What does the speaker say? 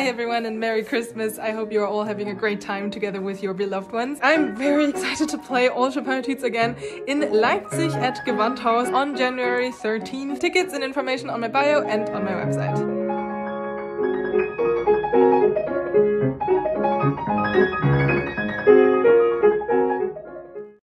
Hi everyone and Merry Christmas. I hope you're all having a great time together with your beloved ones. I'm very excited to play Ultra Parachutes again in Leipzig at Gewandhaus on January 13th. Tickets and information on my bio and on my website.